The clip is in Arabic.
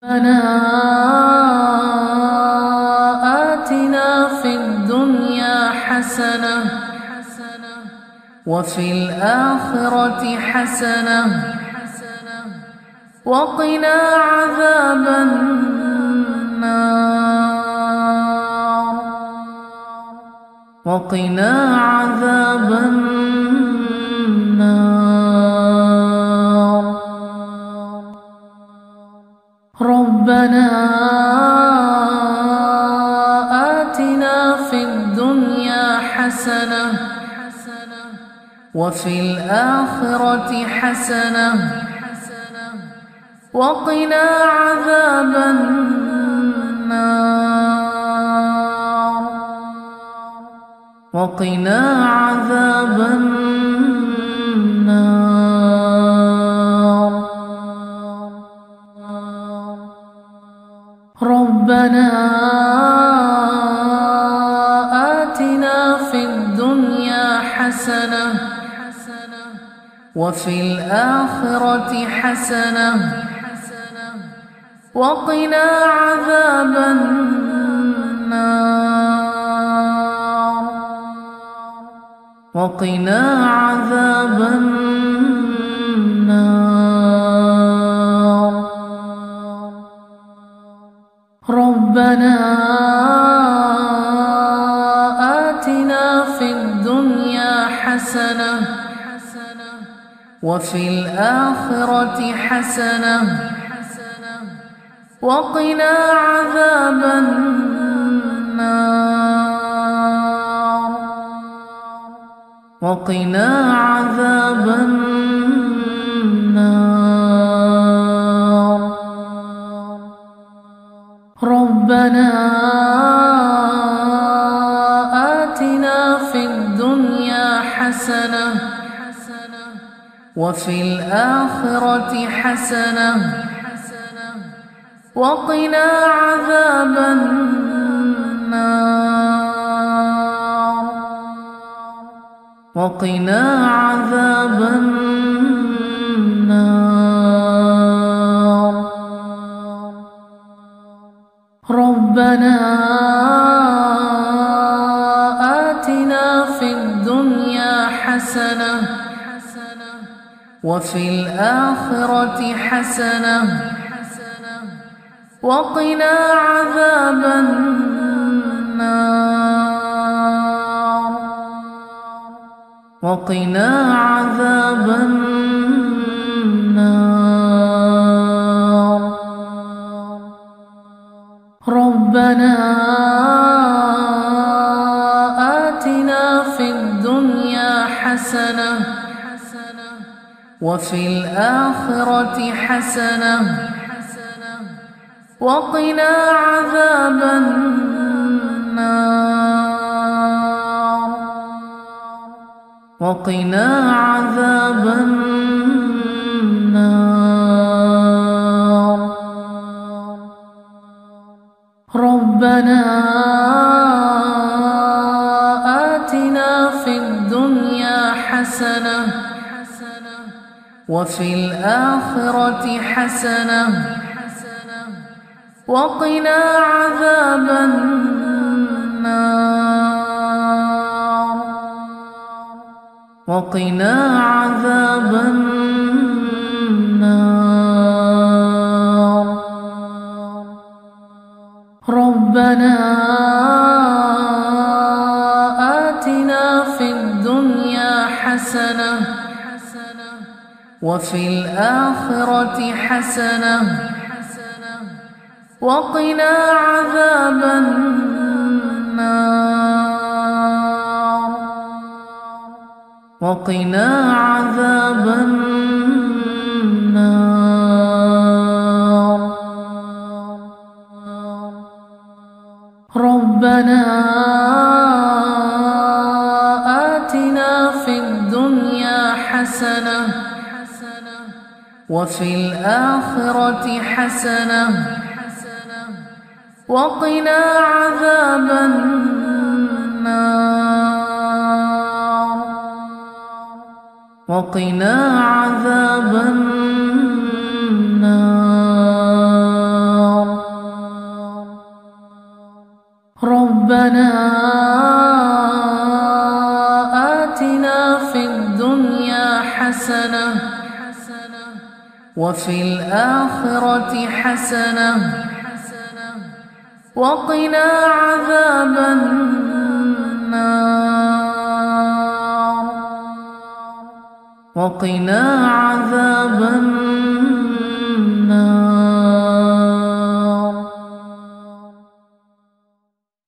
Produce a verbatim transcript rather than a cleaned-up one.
ربنا آتنا في الدنيا حسنة وفي الآخرة حسنة وقنا عذاب النار وقنا عذاب النار ربنا آتنا في الدنيا حسنة وفي الآخرة حسنة وقنا عذاب النار وقنا عذاب النار ربنا آتنا في الدنيا حسنة وفي الآخرة حسنة وقنا عذاب النار وقنا عذاب النار ربنا آتنا في الدنيا حسنة وفي الآخرة حسنة وقنا عذاب النار وقنا عذاب النار ربنا آتنا في الدنيا حسنة وفي الآخرة حسنة وقنا عذاب النار وقنا عذاب النار ربنا آتنا في الدنيا حسنة وفي الآخرة حسنة وقنا عذاب النار وقنا عذاب النار ربنا آتنا في الدنيا حسنة وفي الآخرة حسنة وقنا عذاب النار وقنا عذاب النار ربنا آتنا في الدنيا حسنة وفي الآخرة حسنة وقنا عذاب النار وقنا عذاب النار ربنا آتنا في الدنيا حسنة وفي الآخرة حسنة وقنا عذاب النار وقنا عذاب النار ربنا آتنا في الدنيا حسنة وفي الآخرة حسنة وقنا عذاب النار وقنا عذاب النار ربنا آتنا في الدنيا حسنة وفي الآخرة حسنة وقنا عذاب النار وقنا عذاب النار